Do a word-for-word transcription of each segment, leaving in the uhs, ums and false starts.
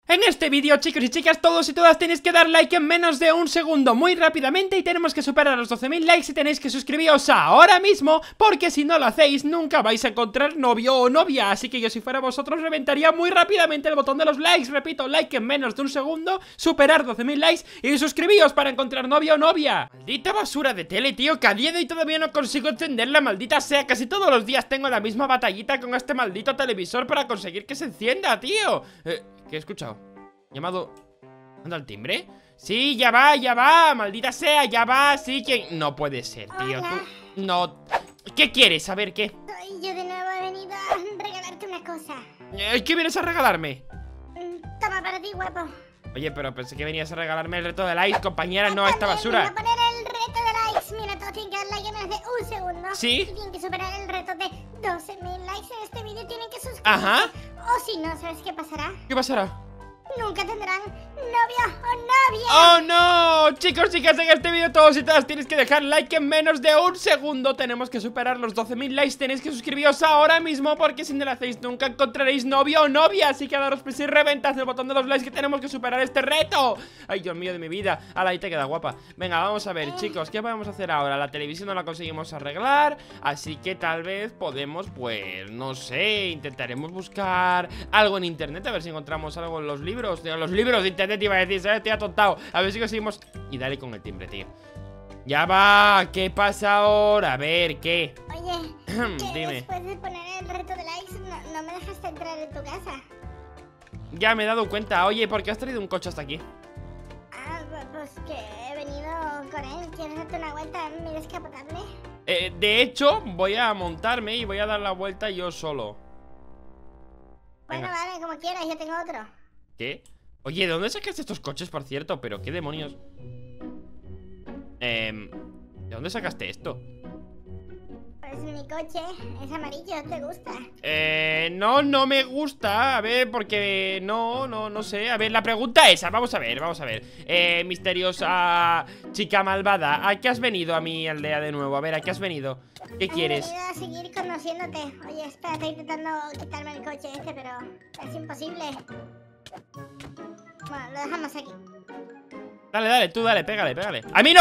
En este vídeo, chicos y chicas, todos y todas tenéis que dar like en menos de un segundo, muy rápidamente, y tenemos que superar los doce mil likes y tenéis que suscribiros ahora mismo, porque si no lo hacéis nunca vais a encontrar novio o novia. Así que yo, si fuera vosotros, reventaría muy rápidamente el botón de los likes. Repito, like en menos de un segundo, superar doce mil likes y suscribíos para encontrar novio o novia. Maldita basura de tele, tío, que a día de hoy todavía no consigo encenderla, maldita sea. Casi todos los días tengo la misma batallita con este maldito televisor para conseguir que se encienda, tío. Eh, ¿qué he escuchado? Llamado... ¿Anda el timbre? Sí, ya va, ya va, maldita sea, ya va, sí que... No puede ser, tío, Hola. tú... No... ¿Qué quieres? A ver, ¿qué? Soy yo de nuevo, he venido a regalarte una cosa. Eh, ¿Qué vienes a regalarme? Mm, Toma para ti, guapo. Oye, pero pensé que venías a regalarme el reto de likes, compañera, no esta También basura. Voy a poner el reto de likes. Mira, todos tienen que dar like en menos de un segundo. ¿Sí? Y tienen que superar el reto de doce mil likes en este vídeo. Tienen que suscribirse. Ajá. O si no, ¿sabes qué pasará? ¿Qué pasará? Nunca tendrán novio o novia. ¡Oh, no! Chicos, chicas, en este vídeo todos y todas tienes que dejar like en menos de un segundo. Tenemos que superar los doce mil likes. Tenéis que suscribiros ahora mismo, porque si no lo hacéis nunca encontraréis novio o novia. Así que daros prisa y reventad el botón de los likes, que tenemos que superar este reto. Ay, Dios mío de mi vida. Ala, ahí te queda guapa. Venga, vamos a ver, chicos, ¿qué podemos hacer ahora? La televisión no la conseguimos arreglar, así que tal vez podemos, pues, no sé, intentaremos buscar algo en internet, a ver si encontramos algo en los libros. De los libros de internet iba a decir, ¿sabes? Estoy atontado. A ver si conseguimos... Y dale con el timbre, tío. Ya va, ¿qué pasa ahora? A ver, ¿qué? Oye, que Dime. después de poner el reto de likes no, no me dejaste entrar en tu casa. Ya me he dado cuenta. Oye, ¿por qué has traído un coche hasta aquí? Ah, pu- pues que he venido con él. ¿Quieres darte una vuelta en mi descapotable? Eh, de hecho, voy a montarme y voy a dar la vuelta yo solo. Bueno, Venga. vale, como quieras, yo tengo otro. ¿Qué? Oye, ¿de dónde sacaste estos coches, por cierto? ¿Pero qué demonios? Eh, ¿De dónde sacaste esto? Pues mi coche es amarillo, ¿te gusta? Eh, no, no me gusta. A ver, porque no, no, no sé. A ver, la pregunta es, vamos a ver, vamos a ver. Eh, misteriosa chica malvada, ¿a qué has venido a mi aldea de nuevo? A ver, ¿a qué has venido? ¿Qué quieres? He venido a seguir conociéndote. Oye, espera, estoy intentando quitarme el coche este, pero es imposible. Bueno, lo dejamos aquí. Dale, dale, tú dale, pégale, pégale. ¡A mí no!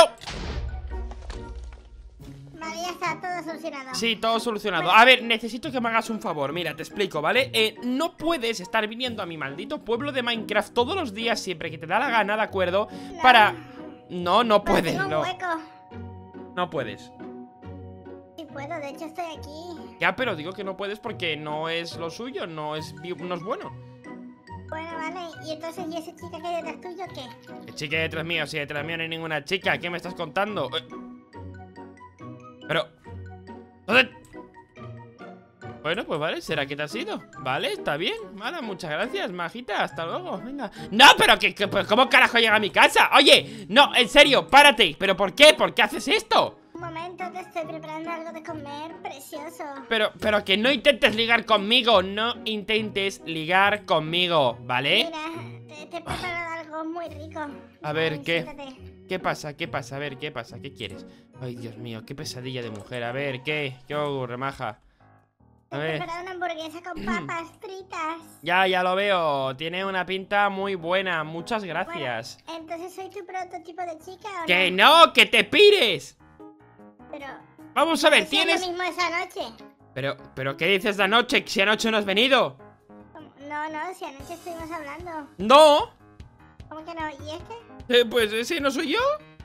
Vale, ya está, todo solucionado. Sí, todo solucionado. A ver, necesito que me hagas un favor. Mira, te explico, ¿vale? Eh, no puedes estar viniendo a mi maldito pueblo de Minecraft todos los días, siempre que te da la gana, ¿de acuerdo? No. Para... No, no Pero puedes, tengo un no. hueco. No puedes. Sí puedo, de hecho estoy aquí. Ya, pero digo que no puedes porque no es lo suyo, no es, vi- no es bueno. Bueno, vale, y entonces, ¿y esa chica que hay detrás tuyo qué? ¿Qué chica hay detrás mío? Si detrás mío no hay ninguna chica, ¿qué me estás contando? Eh, Pero... ¿Dónde? Bueno, pues vale, ¿será que te has ido? Vale, está bien, vale, muchas gracias, majita, hasta luego, venga. No, pero que, que pues, ¿cómo carajo llega a mi casa? Oye, no, en serio, párate. ¿Pero por qué? ¿Por qué haces esto? Un momento, te estoy preparando algo de comer, precioso. Pero, pero que no intentes ligar conmigo, no intentes ligar conmigo, ¿vale? Mira, te, te he preparado algo muy rico. A ver, Ven, ¿qué? siéntate. ¿Qué pasa? ¿Qué pasa? A ver, ¿qué pasa? ¿Qué quieres? Ay, Dios mío, qué pesadilla de mujer. A ver, ¿qué? ¿Qué ocurre, maja? Te A he ver. preparado una hamburguesa con papas fritas. Ya, ya lo veo. Tiene una pinta muy buena. Muchas gracias. Bueno, entonces soy tu prototipo de chica, ¿o ¡Que no? no! ¡Que te pires! Pero Vamos a ver, hacía tienes... lo mismo esa noche. Pero, pero, ¿qué dices de anoche? Si anoche no has venido. ¿Cómo? No, no, si anoche estuvimos hablando. No. ¿Cómo que no? ¿Y este? Eh, pues ese no soy yo.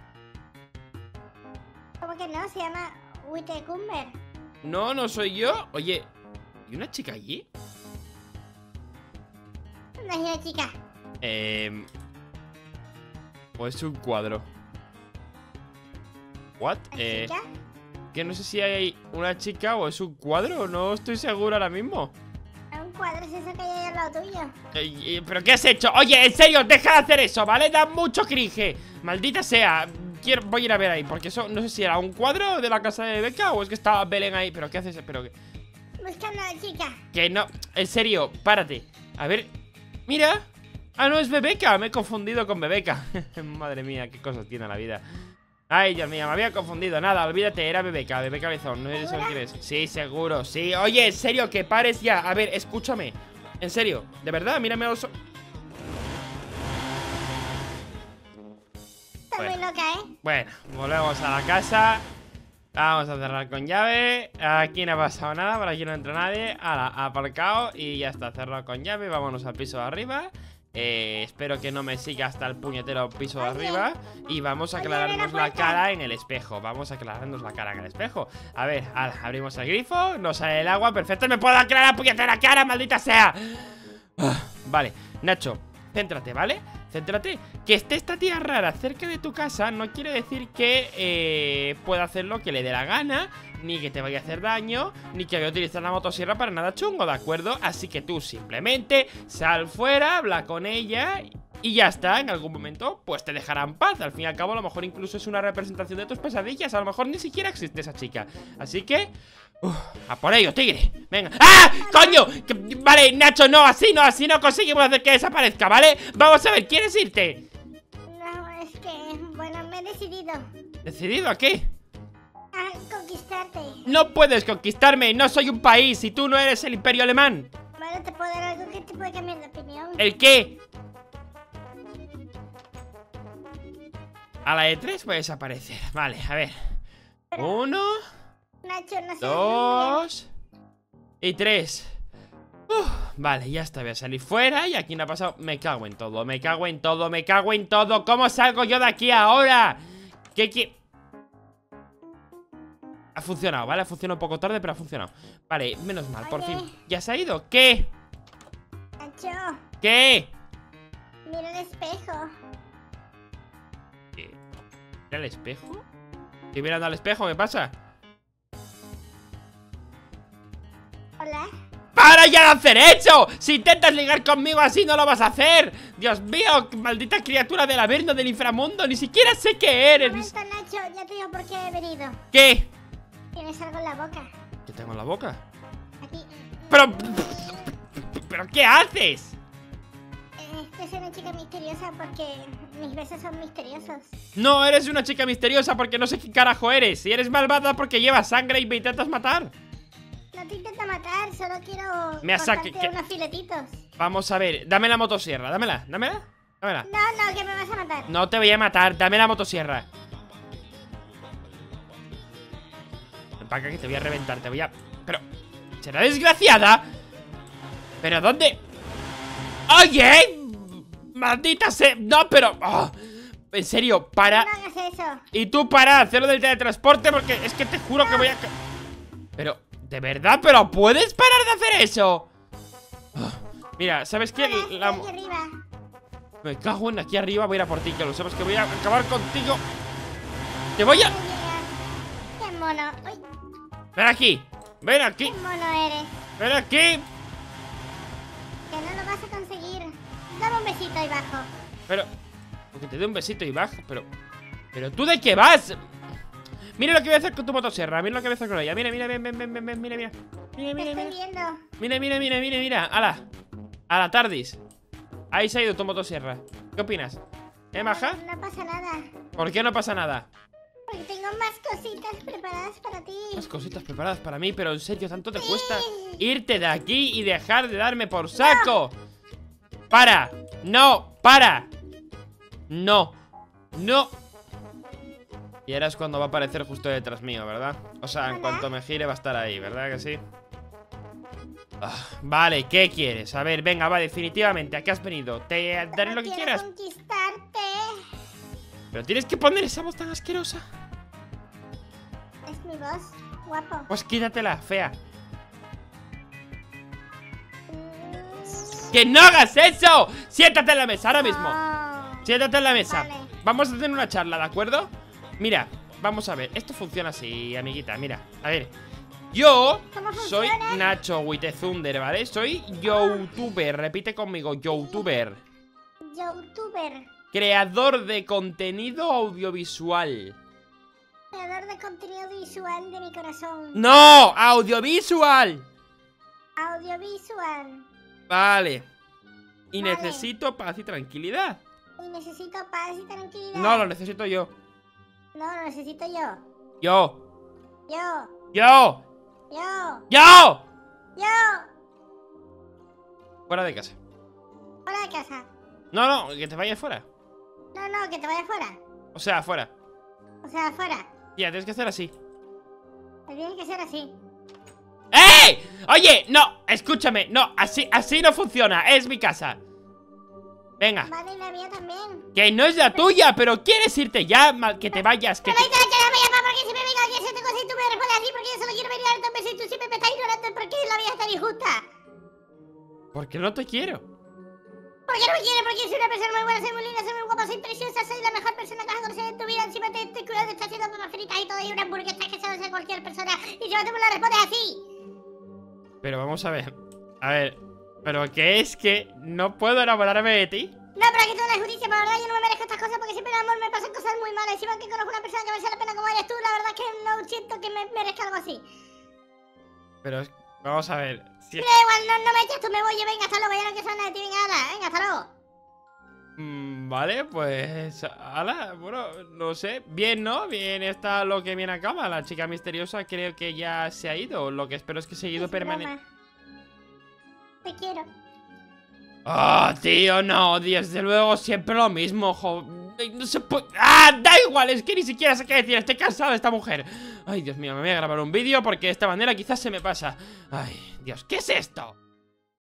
¿Cómo que no? Se llama Witecumber. No, no soy yo. Oye, ¿y una chica allí? No es una chica. Eh... O es un cuadro. ¿What? ¿Una Eh... chica? Que no sé si hay una chica o es un cuadro. No estoy seguro ahora mismo. Un cuadro es eso que hay ahí al lado tuyo. Eh, eh, ¿Pero qué has hecho? Oye, en serio, deja de hacer eso, ¿vale? Da mucho cringe. Maldita sea. Quiero, voy a ir a ver ahí, porque eso no sé si era un cuadro de la casa de Beca o es que estaba Belén ahí. ¿Pero qué haces? Pero que... Buscando a la chica. Que no, en serio, párate. A ver, mira. Ah, no, es Bebeca, me he confundido con Bebeca. Madre mía, qué cosas tiene la vida. Ay, Dios mío, me había confundido. Nada, olvídate, era Bebeca, Bebeca Bezón. No sé ¿Segura? quién es. Sí, seguro, sí. Oye, en serio, que pares ya. A ver, escúchame. En serio, de verdad, mírame a los... Bueno. muy loca, ¿eh? Bueno, volvemos a la casa. Vamos a cerrar con llave. Aquí no ha pasado nada, por aquí no entra nadie. Ahora, aparcado y ya está, cerrado con llave. Vámonos al piso de arriba. eh, Espero que no me siga hasta el puñetero piso de Oye. arriba. Y vamos a Oye, aclararnos abre la la puerta. cara en el espejo. Vamos a aclararnos la cara en el espejo. A ver, ahora, abrimos el grifo. No sale el agua, perfecto. Me puedo aclarar la puñetera cara, maldita sea. Ah, Vale, Nacho, céntrate, ¿vale? Céntrate. Que esté esta tía rara cerca de tu casa no quiere decir que eh, pueda hacer lo que le dé la gana, ni que te vaya a hacer daño, ni que vaya a utilizar la motosierra para nada chungo, ¿de acuerdo? Así que tú simplemente sal fuera, habla con ella y ya está. En algún momento pues te dejará en paz. Al fin y al cabo a lo mejor incluso es una representación de tus pesadillas. A lo mejor ni siquiera existe esa chica. Así que... Uf, a por ello, tigre. Venga. ¡Ah! ¡Coño! Que- Vale, Nacho, no, así no, así no conseguimos hacer que desaparezca, ¿vale? Vamos a ver, ¿quieres irte? No, es que, bueno, me he decidido ¿Decidido a qué? a conquistarte. No puedes conquistarme, no soy un país y tú no eres el imperio alemán. Bueno, te puedo dar algo que te puede cambiar de opinión. ¿El qué? A la E tres puede desaparecer. Vale, a ver. Uno, Nacho, no sé. dos y tres. Uf, vale, ya está, voy a salir fuera. Y aquí no ha pasado, me cago en todo. Me cago en todo, me cago en todo. ¿Cómo salgo yo de aquí ahora? ¿Qué qué? Ha funcionado, ¿vale? Ha funcionado un poco tarde, pero ha funcionado. Vale, menos mal, por Oye. fin. ¿Ya se ha ido? ¿Qué? Nacho, ¿Qué? mira el espejo. ¿Qué? ¿Mira el espejo? ¿Estoy mirando al espejo? ¿Qué pasa? Hola. ¡Para ya de hacer eso! Si intentas ligar conmigo así no lo vas a hacer. Dios mío, maldita criatura del averno del inframundo. Ni siquiera sé qué eres. Un momento, Nacho, ya te digo por qué he venido. ¿Qué? Tienes algo en la boca. ¿Qué tengo en la boca? Aquí. Pero... ¿Pero qué haces? Eh, Este es una chica misteriosa porque mis besos son misteriosos. No, eres una chica misteriosa porque no sé qué carajo eres. Y eres malvada porque llevas sangre y me intentas matar. No te intento matar, solo quiero Me has saque- cortarte que- unos filetitos. Vamos a ver, dame la motosierra, dámela, dámela, dámela. No, no, que me vas a matar. No te voy a matar, dame la motosierra. Ven para acá que te voy a reventar, te voy a... Pero... ¿Será desgraciada? ¿Pero dónde? ¡Oye! ¡Maldita sea! No, pero... oh, en serio, para... No hagas eso. Y tú para hacerlo del teletransporte porque es que te juro que voy a... ca- Pero, ¿de verdad? ¿Pero puedes parar de hacer eso? Ah, mira, ¿sabes qué? Hola, La... estoy aquí arriba. Me cago en aquí arriba, voy a ir a por ti, que lo sabes que voy a acabar contigo. Te voy a... Voy a llegar. Qué mono. Uy, Ven aquí, ven aquí, qué mono eres. ven aquí. Que no lo vas a conseguir. Dame un besito y bajo. Pero... Porque te dé un besito y bajo, pero... ¿Pero tú de qué vas? Mira lo que voy a hacer con tu motosierra, mira lo que voy a hacer con ella. Mira, mira, ven, ven, ven, ven, ven, mira, mira. Mira, Te mira, estoy mira. viendo. Mira, mira, mira, mira, mira. ¡Hala! A la tardis. Ahí se ha ido tu motosierra. ¿Qué opinas? ¿Eh, maja? No pasa nada. ¿Por qué no pasa nada? Porque tengo más cositas preparadas para ti. Las cositas preparadas para mí, pero en serio, ¿tanto te cuesta irte de aquí y dejar de darme por saco? ¡Para! ¡No! ¡Para! ¡No! ¡No! Y ahora es cuando va a aparecer justo detrás mío, ¿verdad? O sea, en Hola. cuanto me gire va a estar ahí, ¿verdad que sí? Ah, vale, ¿qué quieres? A ver, venga, va, definitivamente, ¿a qué has venido? Te daré Solo lo que quiero quieras. conquistarte. Pero tienes que poner esa voz tan asquerosa. Es mi voz, guapo. Pues quítatela, fea. Mm, ¡Que no hagas eso! ¡Siéntate en la mesa ahora mismo! no. Siéntate en la mesa. Vale. Vamos a hacer una charla, ¿de acuerdo? Mira, vamos a ver. Esto funciona así, amiguita. Mira, a ver. Yo ¿Cómo soy funciona? Nacho Witezunder, ¿vale? Soy youtuber. Repite conmigo, youtuber. Youtuber. Creador de contenido audiovisual. Creador de contenido visual de mi corazón. ¡No! ¡Audiovisual! Audiovisual. Vale. Y Vale. necesito paz y tranquilidad. Y necesito paz y tranquilidad. No, lo necesito yo. No, lo necesito yo. Yo. Yo. Yo. Yo. Yo. Yo. Fuera de casa. Fuera de casa. No, no, que te vayas fuera. No, no, que te vayas fuera. O sea, afuera. O sea, afuera. Ya, tienes que hacer así. Tiene que ser así. ¡Ey! Oye, no, escúchame. No, así, así no funciona. Es mi casa. Venga. Vale, y la mía también. Que no es la tuya, pero quieres irte ya, mal que te vayas. Que Pero te... me dices que no me llamas porque siempre vengo aquí a hacerte cosas y tú me respondes así porque yo solo quiero venir a darte un beso y tú siempre me estás ignorando porque la vida es tan injusta. Porque no te quiero. ¿Por qué no me quieres? Porque soy una persona muy buena, soy muy linda, soy muy guapa, soy preciosa, soy la mejor persona que vas a conocer en tu vida. Encima te estoy cuidando, te estoy haciendo papas fritas y todo y una hamburguesa que se hace a cualquier persona y yo tú me la respondes así. Pero vamos a ver. A ver. Pero que es que no puedo enamorarme de ti. No, pero aquí todo no es justicia, por la verdad yo no me merezco estas cosas porque siempre en el amor me pasan cosas muy malas. Encima que conozco una persona que merece la pena como eres tú, la verdad es que no siento que me merezca algo así. Pero vamos a ver. Si... Me da igual, no, no me eches tú, me voy yo, venga, hasta luego, ya no quiero saber nada de ti, venga, hala, venga, hasta luego. Mm, vale, pues... Ala, bueno, no sé. Bien, ¿no? Bien está lo que viene a cama. La chica misteriosa creo que ya se ha ido. Lo que espero es que se ha ido Es permanente. broma. Te quiero. ¡Ah, tío, no! Desde luego siempre lo mismo, jo... No se puede... ¡Ah! Da igual, es que ni siquiera sé qué decir. Estoy cansado de esta mujer. Ay, Dios mío, me voy a grabar un vídeo porque de esta manera quizás se me pasa. Ay, Dios, ¿qué es esto?